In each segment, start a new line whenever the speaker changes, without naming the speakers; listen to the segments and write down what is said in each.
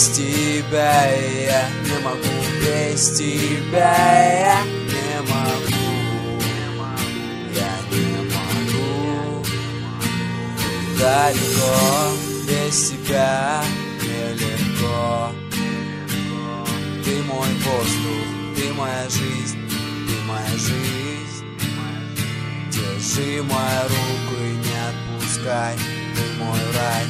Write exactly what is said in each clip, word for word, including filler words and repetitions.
без тебя я не могу, без тебя я не могу, я не могу. Далеко, без тебя нелегко. Ты мой воздух, ты моя жизнь, ты моя жизнь. Держи мою руку и не отпускай, ты мой рай.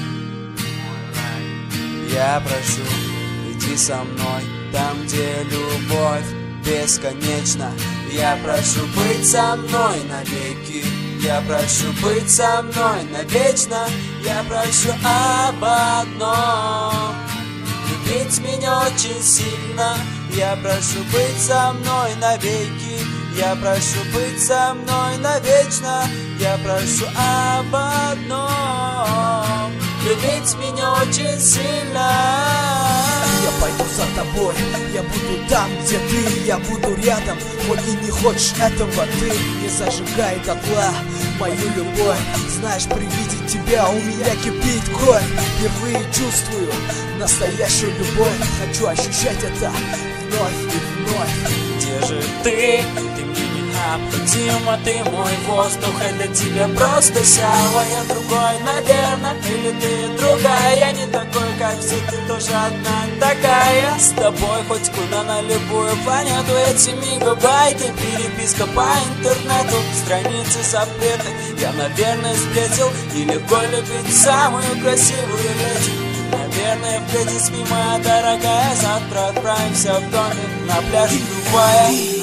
Я прошу, иди со мной, там, где любовь бесконечна. Я прошу быть со мной навеки. Я прошу быть со мной навечно. Я прошу об одном: любить меня очень сильно. Я прошу быть со мной навеки. Я прошу быть со мной навечно. Я прошу об одном: любить меня очень сильно.
Я пойду за тобой, я буду там, где ты, я буду рядом. Хоть и не хочешь этого, ты не зажигай дотла мою любовь. Знаешь, при виде тебя у меня кипит кровь. Впервые чувствую настоящую любовь. Хочу ощущать это вновь и вновь.
Где же ты? Ты мне не необходима. Ты мой воздух, это тебе просто сява. Я другой, наверное, или ты другая. Я не такой, как все, ты тоже одна такая. С тобой хоть куда, на любую планету. Эти мегабайты, переписка по интернету, страницы запреты. Я, наверное, встретил и легко любить самую красивую леди. Наверное, впереди спи, моя дорогая. Завтра отправимся в домик на пляж Дубая.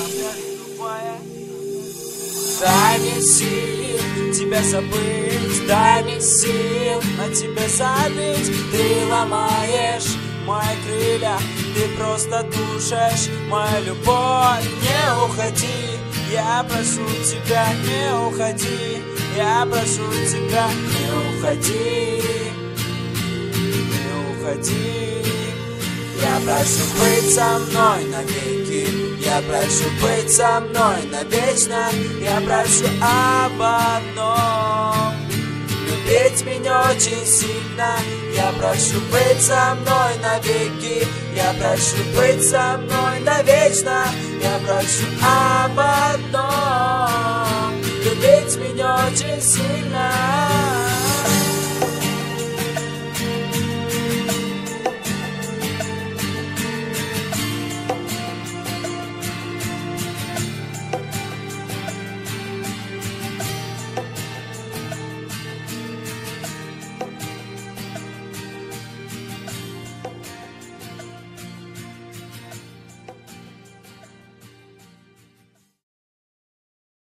Дай мне сил тебя забыть, дай мне сил на тебя забить. Ты ломаешь мои крылья, ты просто душишь мою любовь. Не уходи, я прошу тебя, не уходи. Я прошу тебя, не уходи. Я прошу быть со мной навеки. Я прошу быть со мной навечно. Я прошу об одном: любить меня очень сильно. Я прошу быть со мной навеки. Я прошу быть со мной навечно. Я прошу об одном: любить меня очень сильно.